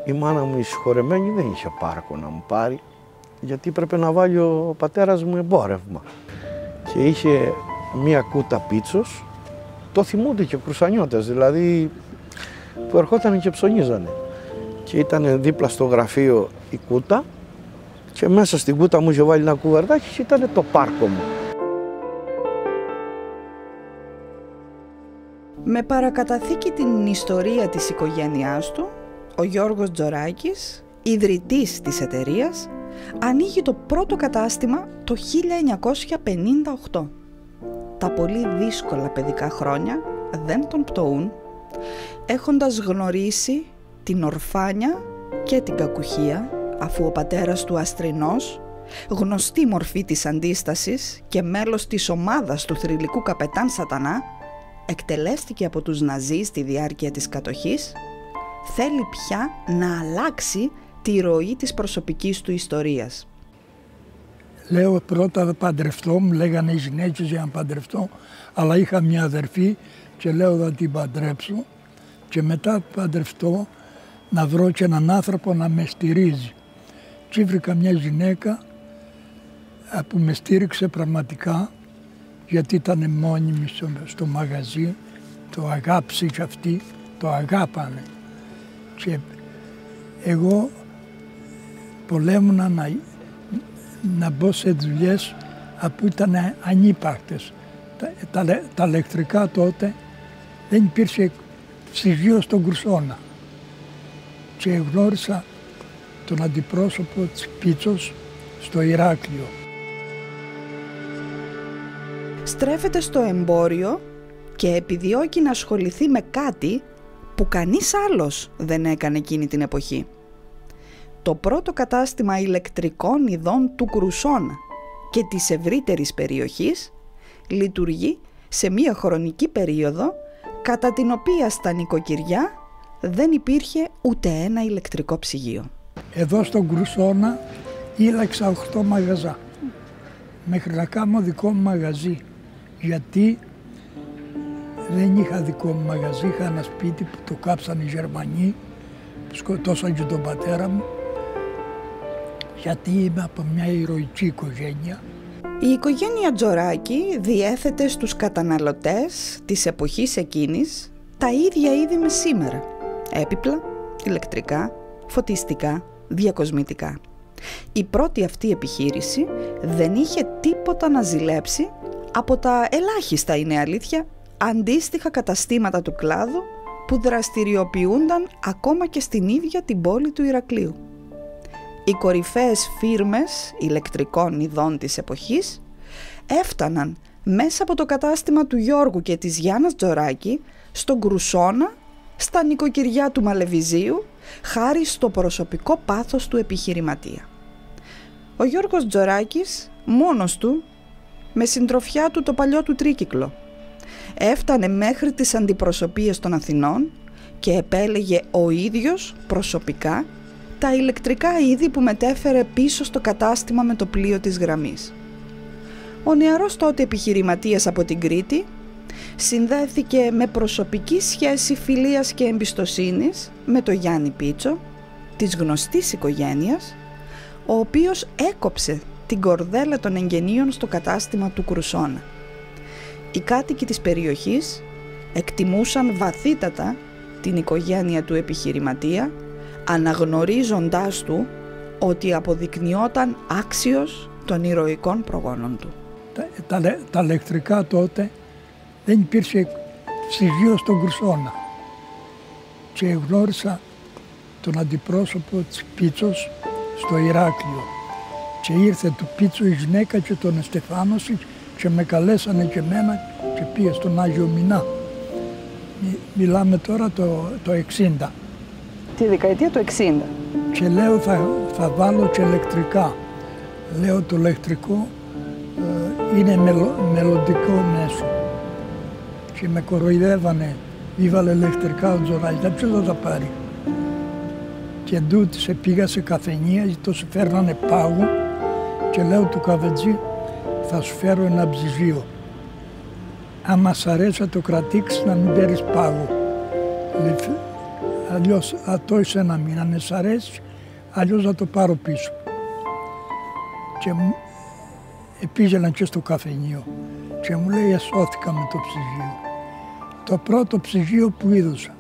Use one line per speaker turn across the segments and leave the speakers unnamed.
Η μάνα μου η συγχωρεμένη δεν είχε πάρκο να μου πάρει, γιατί έπρεπε να βάλει ο πατέρας μου εμπόρευμα. Και είχε μία κούτα πίτσος, το θυμούνται και κρουσανιώτες, δηλαδή που ερχόταν και ψωνίζανε. Και ήταν δίπλα στο γραφείο η κούτα και μέσα στην κούτα μου είχε βάλει ένα κουβερτάκι και ήταν το πάρκο μου.
Με παρακαταθήκη την ιστορία της οικογένειάς του, ο Γιώργος Τζοράκης, ιδρυτής της εταιρείας, ανοίγει το πρώτο κατάστημα το 1958. Τα πολύ δύσκολα παιδικά χρόνια δεν τον πτωούν, έχοντας γνωρίσει την ορφάνια και την κακουχία, αφού ο πατέρας του αστρινός, γνωστή μορφή της αντίστασης και μέλος της ομάδας του θρυλικού καπετάν Σατανά, εκτελέστηκε από τους Ναζί στη διάρκεια της κατοχής, θέλει πια να αλλάξει τη ροή της προσωπικής του ιστορίας.
Λέω πρώτα θα παντρευτώ, μου λέγανε οι γυναίκες για να παντρευτώ, αλλά είχα μια αδερφή και λέω θα την παντρέψω και μετά παντρευτώ να βρω και έναν άνθρωπο να με στηρίζει. Και βρήκα μια γυναίκα που με στήριξε πραγματικά, γιατί ήταν μόνιμη στο μαγαζί, το αγάπησε και αυτή, το αγάπανε. Και εγώ πολέμουνα να μπω σε δουλειές που ήταν ανύπαρκτες. Τα ηλεκτρικά τότε δεν υπήρχε ψυγείο στον Κρουσόνα. Και γνώρισα τον αντιπρόσωπο της Πίτσος στο Ηράκλειο.
Στρέφεται στο εμπόριο και επιδιώκει να ασχοληθεί με κάτι που κανείς άλλος δεν έκανε εκείνη την εποχή. Το πρώτο κατάστημα ηλεκτρικών ειδών του Κρουσόνα και της ευρύτερης περιοχής λειτουργεί σε μία χρονική περίοδο κατά την οποία στα νοικοκυριά δεν υπήρχε ούτε ένα ηλεκτρικό ψυγείο.
Εδώ στον Κρουσόνα ήλεξα 8 μαγαζά μέχρι να κάνω δικό μου μαγαζί, γιατί δεν είχα δικό μου μαγαζί, είχα ένα σπίτι που το κάψαν οι Γερμανοί, που σκοτώσαν και τον πατέρα μου, γιατί είμαι από μια ηρωική οικογένεια.
Η οικογένεια Τζοράκη διέθετε στους καταναλωτές της εποχής εκείνης τα ίδια είδη με σήμερα. Έπιπλα, ηλεκτρικά, φωτιστικά, διακοσμητικά. Η πρώτη αυτή επιχείρηση δεν είχε τίποτα να ζηλέψει από τα ελάχιστα, είναι αλήθεια, αντίστοιχα καταστήματα του κλάδου που δραστηριοποιούνταν ακόμα και στην ίδια την πόλη του Ηρακλείου. Οι κορυφαίες φίρμες ηλεκτρικών ειδών της εποχής έφταναν μέσα από το κατάστημα του Γιώργου και της Γιάννας Τζοράκη στον Κρουσόνα, στα νοικοκυριά του Μαλεβιζίου, χάρη στο προσωπικό πάθος του επιχειρηματία. Ο Γιώργος Τζοράκης μόνος του, με συντροφιά του το παλιό του τρίκυκλο, έφτανε μέχρι τις αντιπροσωπείες των Αθηνών και επέλεγε ο ίδιος προσωπικά τα ηλεκτρικά είδη που μετέφερε πίσω στο κατάστημα με το πλοίο της γραμμής. Ο νεαρός τότε επιχειρηματίας από την Κρήτη συνδέθηκε με προσωπική σχέση φιλίας και εμπιστοσύνης με το Γιάννη Πίτσο, της γνωστής οικογένειας, ο οποίος έκοψε την κορδέλα των εγγενείων στο κατάστημα του Κρουσόνα. Οι κάτοικοι της περιοχής εκτιμούσαν βαθύτατα την οικογένεια του επιχειρηματία, αναγνωρίζοντάς του ότι αποδεικνυόταν άξιος των ηρωικών προγόνων του.
Τα ηλεκτρικά τότε δεν υπήρχε ψυγείο στον Κρουσόνα. Και γνώρισα τον αντιπρόσωπο της Πίτσος στο Ηράκλειο. Και ήρθε του Πίτσου η γυναίκα και τον εστεφάνωσε και με καλέσανε και εμένα και πήγε στον Άγιο Μινά. Μιλάμε τώρα το 60.
Τη δεκαετία του 60.
Και λέω θα βάλω και ηλεκτρικά. Λέω το ηλεκτρικό είναι μελλοντικό μέσο. Και με κοροϊδεύανε, ήβαλε ηλεκτρικά ο Τζοράκης, ποιος θα τα πάρει. Και ντούτησε, πήγα σε καφενεία, το σου φέρνανε πάγου και λέω του καφετζή, θα σου φέρω ένα ψυγείο. Άμα σ' αρέσει θα το κρατήσεις, να μην παίρνεις πάγο. αλλιώς το εσένα μην αν σ' αρέσει, αλλιώς θα το πάρω πίσω. Και πήγαιναν και στο καφενείο και μου λέει εσώθηκα με το ψυγείο. Το πρώτο ψυγείο που είδωσα.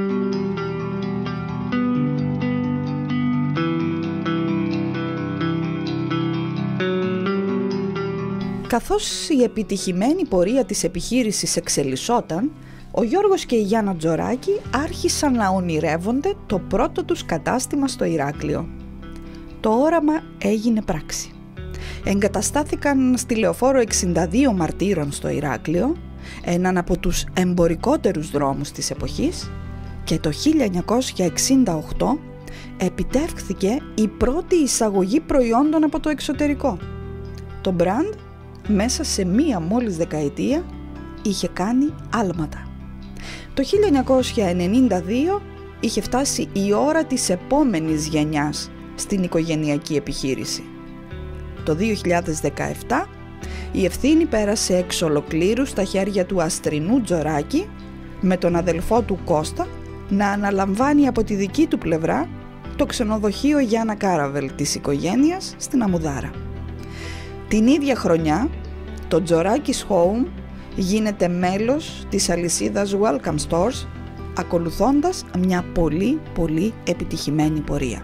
Καθώς η επιτυχημένη πορεία της επιχείρησης εξελισσόταν, ο Γιώργος και η Γιάννα Τζοράκη άρχισαν να ονειρεύονται το πρώτο τους κατάστημα στο Ηράκλειο. Το όραμα έγινε πράξη. Εγκαταστάθηκαν στη Λεωφόρο 62 Μαρτύρων στο Ηράκλειο, έναν από τους εμπορικότερους δρόμους της εποχής, και το 1968 επιτεύχθηκε η πρώτη εισαγωγή προϊόντων από το εξωτερικό. Το μπραντ μέσα σε μία μόλις δεκαετία είχε κάνει άλματα. Το 1992 είχε φτάσει η ώρα της επόμενης γενιάς στην οικογενειακή επιχείρηση. Το 2017 η ευθύνη πέρασε εξ ολοκλήρου στα χέρια του Αστρινού Τζοράκη, με τον αδελφό του Κώστα να αναλαμβάνει από τη δική του πλευρά το ξενοδοχείο Γιάννα Κάραβελ της οικογένειας στην Αμμουδάρα. Την ίδια χρονιά το Τζοράκης Home γίνεται μέλος της αλυσίδας Welcome Stores, ακολουθώντας μια πολύ επιτυχημένη πορεία.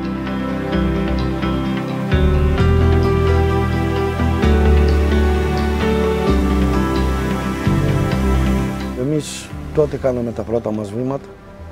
Εμείς τότε κάναμε τα πρώτα μας βήματα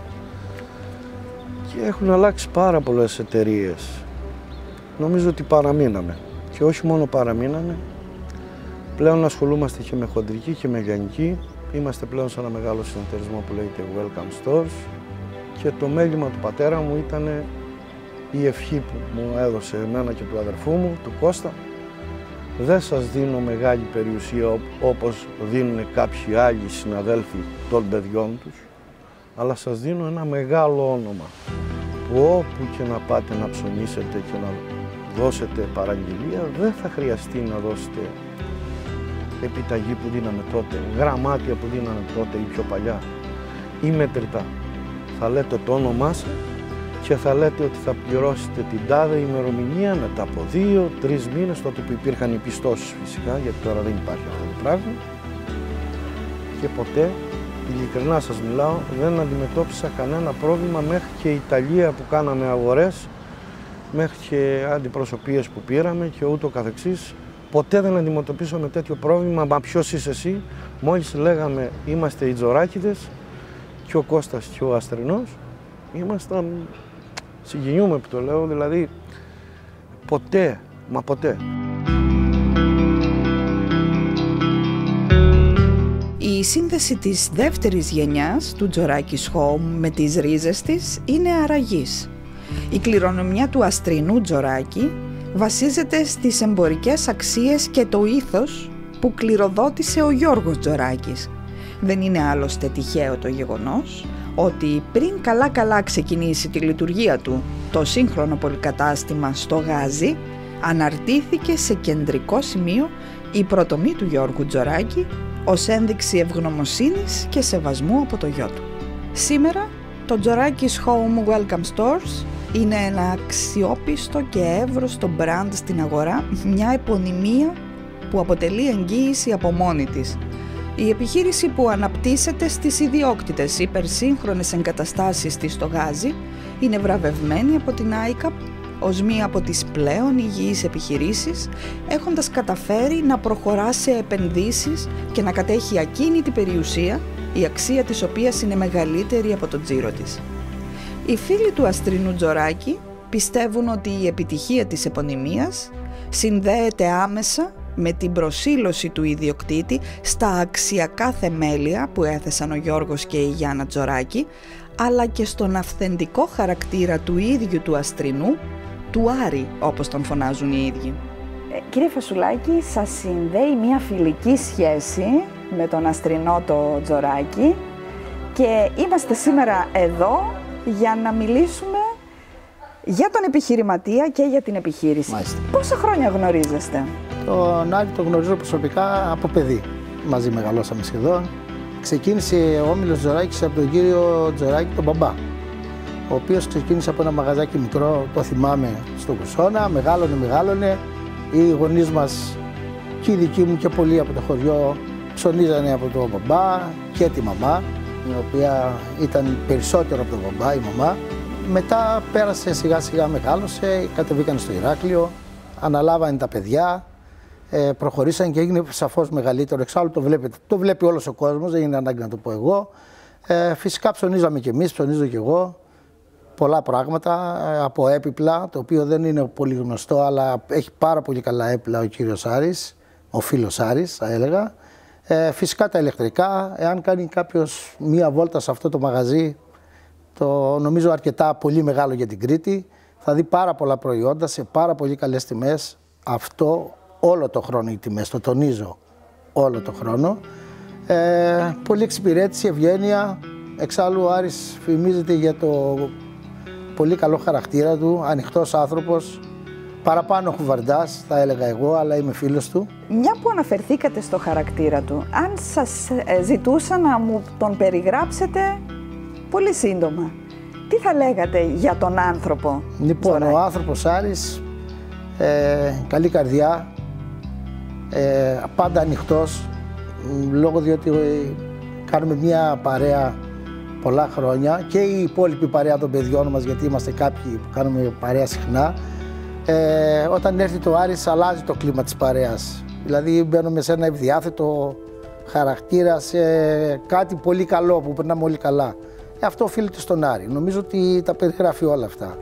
και έχουν αλλάξει πάρα πολλές εταιρείες. Νομίζω ότι παραμείναμε. Και όχι μόνο παραμείναμε, πλέον ασχολούμαστε και με χοντρική και με λιανική. Είμαστε πλέον σε ένα μεγάλο συνεταιρισμό που λέγεται Welcome Stores και το μέλημα του πατέρα μου ήταν η ευχή που μου έδωσε εμένα και του αδερφού μου, του Κώστα. Δεν σας δίνω μεγάλη περιουσία όπως δίνουν κάποιοι άλλοι συναδέλφοι των παιδιών τους, αλλά σας δίνω ένα μεγάλο όνομα που όπου και να πάτε να ψωνίσετε και να δώσετε παραγγελία, δεν θα χρειαστεί να δώσετε επιταγή που δίναμε τότε, γραμμάτια που δίναμε τότε ή πιο παλιά, ή μετρητά. Θα λέτε το όνομά σας και θα λέτε ότι θα πληρώσετε την τάδε ημερομηνία μετά από 2-3 μήνες, τότε που υπήρχαν οι πιστώσεις φυσικά, γιατί τώρα δεν υπάρχει αυτό το πράγμα. Και ποτέ, ειλικρινά σας μιλάω, δεν αντιμετώπισα κανένα πρόβλημα μέχρι και η Ιταλία που κάναμε αγορές, μέχρι και αντιπροσωπείες που πήραμε και ούτω καθεξής. Ποτέ δεν αντιμετωπίσαμε τέτοιο πρόβλημα. Μα ποιος είσαι εσύ? Μόλις λέγαμε είμαστε οι Τζοράκηδες και ο Κώστας και ο Αστρινός, ήμασταν, συγκινιούμε που το λέω, δηλαδή ποτέ, μα ποτέ.
Η σύνδεση της δεύτερης γενιάς του Τζοράκης Home με τις ρίζες της είναι αραγής. Η κληρονομιά του Αστρινού Τζοράκη βασίζεται στις εμπορικές αξίες και το ήθος που κληροδότησε ο Γιώργος Τζοράκης. Δεν είναι άλλωστε τυχαίο το γεγονός ότι πριν καλά ξεκινήσει τη λειτουργία του το σύγχρονο πολυκατάστημα στο Γάζι, αναρτήθηκε σε κεντρικό σημείο η προτομή του Γιώργου Τζοράκη ως ένδειξη ευγνωμοσύνης και σεβασμού από το γιο του. Σήμερα το Τζοράκης Home Welcome Stores είναι ένα αξιόπιστο και εύρωστο μπραντ στην αγορά, μια επωνυμία που αποτελεί εγγύηση από μόνη της. Η επιχείρηση που αναπτύσσεται στις ιδιόκτητες υπερσύγχρονες εγκαταστάσεις της στο Γάζι είναι βραβευμένη από την ICAP ως μία από τις πλέον υγιείς επιχειρήσεις, έχοντας καταφέρει να προχωρά σε επενδύσεις και να κατέχει ακίνητη περιουσία, η αξία της οποίας είναι μεγαλύτερη από το τζίρο της. Οι φίλοι του Αστρινού Τζοράκη πιστεύουν ότι η επιτυχία της επωνυμίας συνδέεται άμεσα με την προσήλωση του ιδιοκτήτη στα αξιακά θεμέλια που έθεσαν ο Γιώργος και η Γιάννα Τζοράκη, αλλά και στον αυθεντικό χαρακτήρα του ίδιου του Αστρινού, του Άρη όπως τον φωνάζουν οι ίδιοι. Κύριε Φασουλάκη, σας συνδέει μια φιλική σχέση με τον Αστρινό το Τζοράκη και είμαστε σήμερα εδώ για να μιλήσουμε για τον επιχειρηματία και για την επιχείρηση.
Μάλιστα.
Πόσα χρόνια γνωρίζεστε?
Τον Άρη τον γνωρίζω προσωπικά από παιδί. Μαζί μεγαλώσαμε σχεδόν. Ξεκίνησε ο όμιλος Τζοράκης από τον κύριο Τζοράκη, τον μπαμπά. ο οποίος ξεκίνησε από ένα μαγαζάκι μικρό, το θυμάμαι, στο Κουσόνα, μεγάλωνε. Οι γονείς μας και οι δικοί μου και πολλοί από το χωριό ψωνίζανε από τον μπαμπά και τη μαμά, η οποία ήταν περισσότερο από τον μπαμπά η μαμά. Μετά πέρασε σιγά σιγά, μεγάλωσε, κατεβήκαν στο Ηράκλειο, αναλάβανε τα παιδιά, προχωρήσαν και έγινε σαφώς μεγαλύτερο. Εξάλλου το βλέπει όλος ο κόσμος, δεν είναι ανάγκη να το πω εγώ. Φυσικά ψωνίζαμε κι εμείς, ψωνίζω κι εγώ. Πολλά πράγματα από έπιπλα, το οποίο δεν είναι πολύ γνωστό, αλλά έχει πάρα πολύ καλά έπιπλα ο κύριος Άρης, ο φίλος Άρης θα έλεγα. Φυσικά τα ηλεκτρικά, εάν κάνει κάποιος μία βόλτα σε αυτό το μαγαζί, το νομίζω αρκετά πολύ μεγάλο για την Κρήτη, θα δει πάρα πολλά προϊόντα σε πάρα πολύ καλές τιμές. Αυτό όλο το χρόνο οι τιμές, το τονίζω όλο το χρόνο. Πολύ εξυπηρέτηση, ευγένεια. Εξάλλου ο Άρης φημίζεται για το πολύ καλό χαρακτήρα του, ανοιχτός άνθρωπος, παραπάνω χουβαρντάς θα έλεγα εγώ, αλλά είμαι φίλος του.
Μια που αναφερθήκατε στο χαρακτήρα του, αν σας ζητούσα να μου τον περιγράψετε πολύ σύντομα, τι θα λέγατε για τον άνθρωπο?
Λοιπόν,
Ζωράκη?
ο άνθρωπος Άρης, καλή καρδιά, πάντα ανοιχτός, λόγω διότι κάνουμε μια παρέα πολλά χρόνια και η υπόλοιπη παρέα των παιδιών μας, γιατί είμαστε κάποιοι που κάνουμε παρέα συχνά. Όταν έρθει το Άρης αλλάζει το κλίμα της παρέας. Δηλαδή μπαίνουμε σε ένα ευδιάθετο χαρακτήρα, σε κάτι πολύ καλό που περνάμε όλοι καλά. Αυτό οφείλεται στον Άρη. Νομίζω ότι τα περιγράφει όλα αυτά.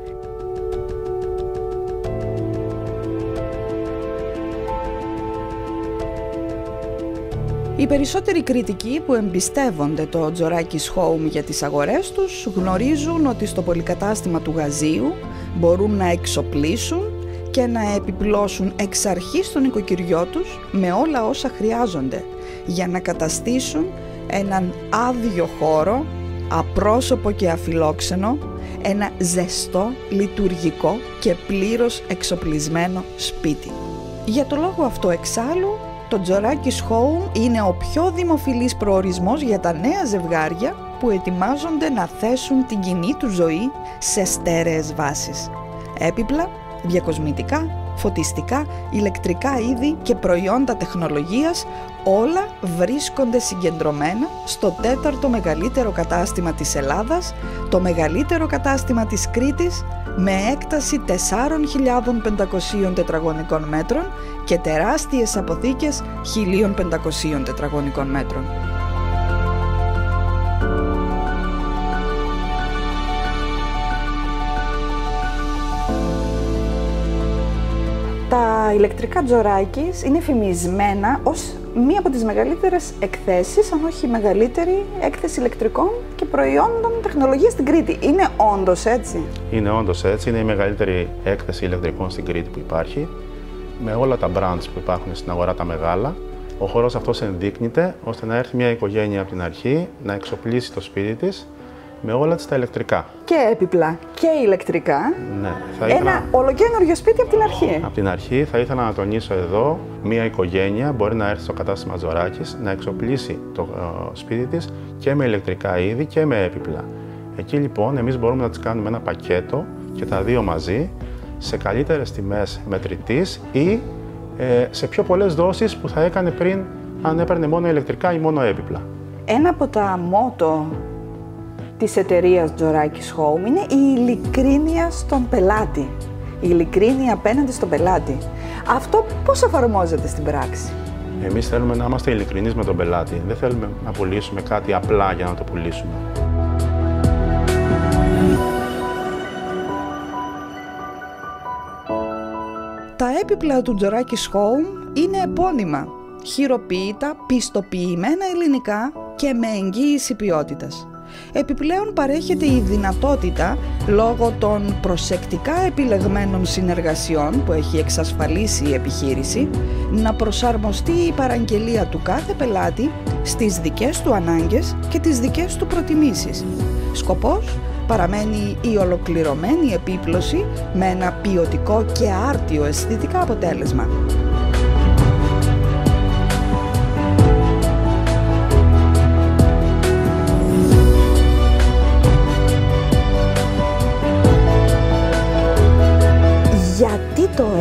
Οι περισσότεροι κριτικοί που εμπιστεύονται το Τζοράκης Home για τις αγορές τους γνωρίζουν ότι στο πολυκατάστημα του Γαζίου μπορούν να εξοπλίσουν και να επιπλώσουν εξ αρχής τον οικοκυριό τους με όλα όσα χρειάζονται για να καταστήσουν έναν άδειο χώρο, απρόσωπο και αφιλόξενο, ένα ζεστό, λειτουργικό και πλήρως εξοπλισμένο σπίτι. Για το λόγο αυτό εξάλλου, το Τζοράκης Home είναι ο πιο δημοφιλής προορισμός για τα νέα ζευγάρια που ετοιμάζονται να θέσουν την κοινή του ζωή σε στέρεες βάσεις. Έπιπλα, διακοσμητικά, φωτιστικά, ηλεκτρικά είδη και προϊόντα τεχνολογίας, όλα βρίσκονται συγκεντρωμένα στο 4ο μεγαλύτερο κατάστημα της Ελλάδας, το μεγαλύτερο κατάστημα της Κρήτης, με έκταση 4.500 τετραγωνικών μέτρων και τεράστιες αποθήκες 1.500 τετραγωνικών μέτρων. Τα ηλεκτρικά Τζοράκης είναι φημισμένα ως μία από τις μεγαλύτερες εκθέσεις, αν όχι η μεγαλύτερη έκθεση ηλεκτρικών και προϊόντων τεχνολογίας στην Κρήτη. Είναι όντως έτσι?
Είναι όντως έτσι. Είναι η μεγαλύτερη έκθεση ηλεκτρικών στην Κρήτη που υπάρχει. Με όλα τα brands που υπάρχουν στην αγορά τα μεγάλα, ο χώρος αυτός ενδείκνυται ώστε να έρθει μια οικογένεια από την αρχή να εξοπλίσει το σπίτι της με όλα τα ηλεκτρικά.
Και έπιπλα και ηλεκτρικά.
Ναι, θα ήθελα...
Ένα ολοκαίνουργιο σπίτι από την αρχή.
Από την αρχή θα ήθελα να τονίσω εδώ, μια οικογένεια μπορεί να έρθει στο κατάστημα Τζοράκης να εξοπλίσει το σπίτι της και με ηλεκτρικά είδη και με έπιπλα. Εκεί λοιπόν εμείς μπορούμε να τις κάνουμε ένα πακέτο και τα δύο μαζί σε καλύτερες τιμές μετρητής ή σε πιο πολλές δόσεις που θα έκανε πριν αν έπαιρνε μόνο ηλεκτρικά ή μόνο έπιπλα.
Ένα από τα μότο της εταιρείας Τζοράκης Home είναι η ειλικρίνεια στον πελάτη. Η ειλικρίνεια απέναντι στον πελάτη. Αυτό πώς εφαρμόζεται στην πράξη?
Εμείς θέλουμε να είμαστε ειλικρινείς με τον πελάτη. Δεν θέλουμε να πουλήσουμε κάτι απλά για να το πουλήσουμε.
Τα έπιπλα του Τζοράκης Home είναι επώνυμα, χειροποίητα, πιστοποιημένα ελληνικά και με εγγύηση ποιότητας. Επιπλέον παρέχεται η δυνατότητα, λόγω των προσεκτικά επιλεγμένων συνεργασιών που έχει εξασφαλίσει η επιχείρηση, να προσαρμοστεί η παραγγελία του κάθε πελάτη στις δικές του ανάγκες και τις δικές του προτιμήσεις. Σκοπός παραμένει η ολοκληρωμένη επίπλωση με ένα ποιοτικό και άρτιο αισθητικά αποτέλεσμα.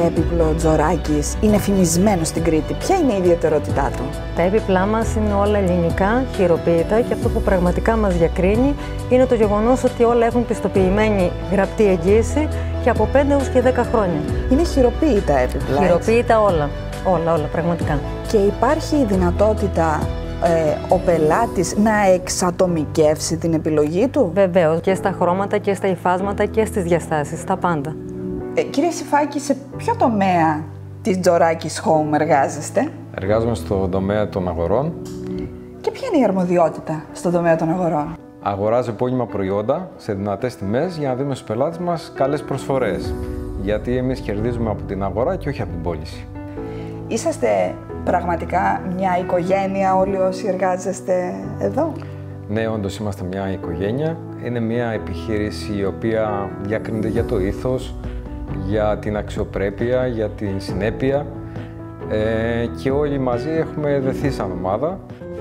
έπιπλο Τζοράκης είναι φημισμένο στην Κρήτη? Ποια είναι η ιδιαιτερότητά του?
Τα έπιπλά μας είναι όλα ελληνικά, χειροποίητα, και αυτό που πραγματικά μας διακρίνει είναι το γεγονός ότι όλα έχουν πιστοποιημένη γραπτή εγγύηση και από 5 έως και 10 χρόνια.
Είναι χειροποίητα έπιπλα.
Χειροποίητα όλα. Όλα, πραγματικά.
Και υπάρχει η δυνατότητα ο πελάτης να εξατομικεύσει την επιλογή του?
Βεβαίως, και στα χρώματα και στα υφάσματα και στις διαστάσεις, στα πάντα.
Κύριε Σηφάκη, σε ποιο τομέα της Τζοράκης Home εργάζεστε?
Εργάζομαι στον τομέα των αγορών.
Και ποια είναι η αρμοδιότητα στον τομέα των αγορών?
Αγοράζω επώνυμα προϊόντα σε δυνατές τιμές για να δίνουμε στους πελάτες μας καλές προσφορές. Γιατί εμείς κερδίζουμε από την αγορά και όχι από την πώληση. Είσαστε
πραγματικά μια οικογένεια όλοι όσοι εργάζεστε εδώ?
Ναι, όντως είμαστε μια οικογένεια. Είναι μια επιχείρηση η οποία διακρίνεται για το ήθος, για την αξιοπρέπεια, για την συνέπεια και όλοι μαζί έχουμε δεθεί σαν ομάδα.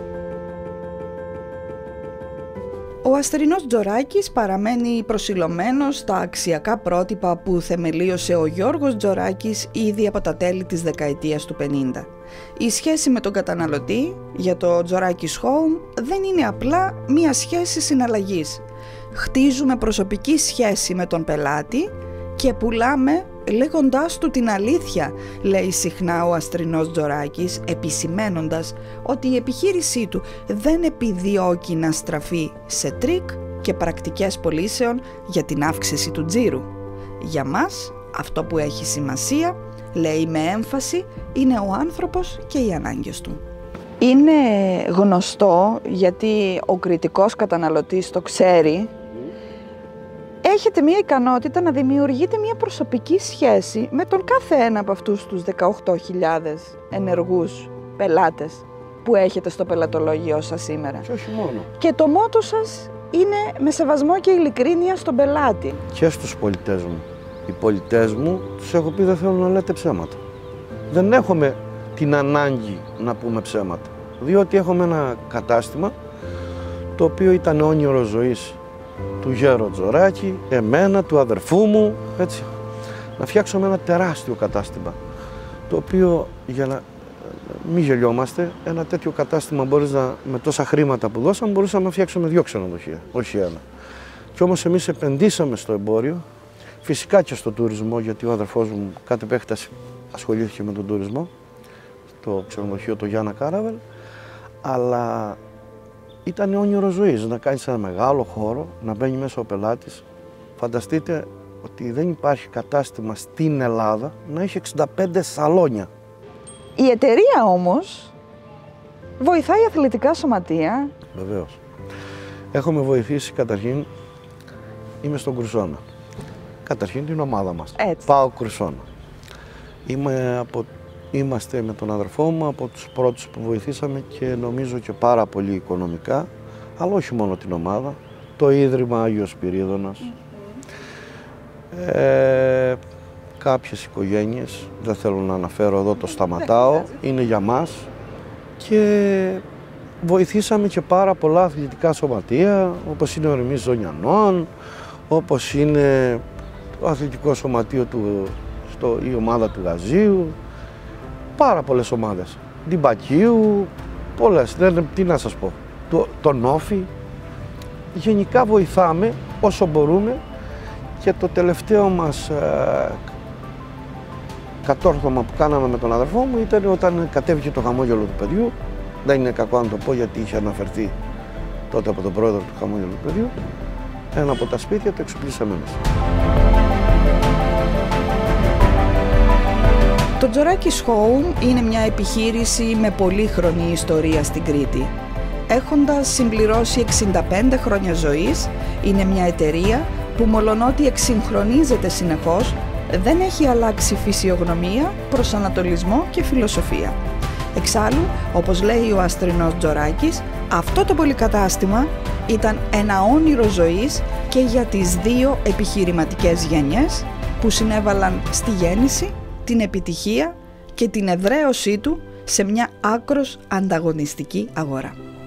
Ο Αστερινός Τζοράκης παραμένει προσιλωμένος στα αξιακά πρότυπα που θεμελίωσε ο Γιώργος Τζοράκης ήδη από τα τέλη της δεκαετίας του 50. Η σχέση με τον καταναλωτή για το Τζοράκης Home δεν είναι απλά μία σχέση συναλλαγής. Χτίζουμε προσωπική σχέση με τον πελάτη και πουλάμε λέγοντάς του την αλήθεια, λέει συχνά ο Αστερινός Τζοράκης, επισημένοντας ότι η επιχείρησή του δεν επιδιώκει να στραφεί σε τρίκ και πρακτικές πωλήσεων για την αύξηση του τζίρου. Για μας αυτό που έχει σημασία, λέει με έμφαση, είναι ο άνθρωπος και οι ανάγκες του. Είναι γνωστό, γιατί ο κριτικός καταναλωτής το ξέρει, έχετε μια ικανότητα να δημιουργείτε μια προσωπική σχέση με τον κάθε ένα από αυτούς τους 18.000 ενεργούς πελάτες που έχετε στο πελατολόγιό σας σήμερα.
Και όχι μόνο.
Και το μότο σας είναι με σεβασμό και ειλικρίνεια στον πελάτη.
Και στους πολιτές μου. Οι πολιτές μου τους έχω πει δεν θέλω να λέτε ψέματα. Δεν έχουμε την ανάγκη να πούμε ψέματα. Διότι έχουμε ένα κατάστημα το οποίο ήταν όνειρο ζωής του Γέρο Τζοράκη, εμένα, του αδερφού μου, έτσι. Να φτιάξουμε ένα τεράστιο κατάστημα, το οποίο, για να μην γελιόμαστε, ένα τέτοιο κατάστημα με τόσα χρήματα που δώσαμε, μπορούσαμε να φτιάξουμε 2 ξενοδοχεία, όχι 1. Και όμως εμείς επενδύσαμε στο εμπόριο, φυσικά και στο τουρισμό, γιατί ο αδερφός μου κατ' επέκταση ασχολήθηκε με τον τουρισμό, στο ξενοδοχείο το Γιάννα Κάραβελ, αλλά ήταν όνειρο ζωής, να κάνεις ένα μεγάλο χώρο, να μπαίνει μέσα ο πελάτης. Φανταστείτε ότι δεν υπάρχει κατάστημα στην Ελλάδα να έχει 65 σαλόνια.
Η εταιρεία όμως βοηθάει αθλητικά σωματεία.
Βεβαίως. Έχουμε βοηθήσει καταρχήν, είμαι στον Κρουσόνα. Καταρχήν την ομάδα μας. Πάω Κρουσόνα. Είμαστε με τον αδερφό μου από τους πρώτους που βοηθήσαμε και νομίζω και πάρα πολύ οικονομικά, αλλά όχι μόνο την ομάδα, το Ίδρυμα Άγιος Σπυρίδωνας, κάποιες οικογένειες, δεν θέλω να αναφέρω εδώ, το σταματάω, είναι για μας, και βοηθήσαμε και πάρα πολλά αθλητικά σωματεία, όπως είναι ο Ερμής Ζωνιανών, όπως είναι το αθλητικό σωματείο η ομάδα του Γαζίου, πάρα πολλές ομάδες, Ντιμπακίου, πολλές, τι να σας πω, το Νόφι. Γενικά βοηθάμε όσο μπορούμε και το τελευταίο μας κατόρθωμα που κάναμε με τον αδερφό μου ήταν όταν κατέβηκε το χαμόγελο του παιδιού. Δεν είναι κακό να το πω γιατί είχε αναφερθεί τότε από τον πρόεδρο του χαμόγελου του παιδιού. Ένα από τα σπίτια το εξοπλίσαμε εμείς.
Το Τζοράκης Home είναι μια επιχείρηση με πολύχρονη ιστορία στην Κρήτη. Έχοντας συμπληρώσει 65 χρόνια ζωής, είναι μια εταιρεία που μολονότι εξυγχρονίζεται συνεχώς, δεν έχει αλλάξει φυσιογνωμία, προσανατολισμό και φιλοσοφία. Εξάλλου, όπως λέει ο Αστερινός Τζοράκης, αυτό το πολυκατάστημα ήταν ένα όνειρο ζωής και για τις 2 επιχειρηματικές γενιές που συνέβαλαν στη γέννηση, την επιτυχία και την εδραίωσή του σε μια άκρως ανταγωνιστική αγορά.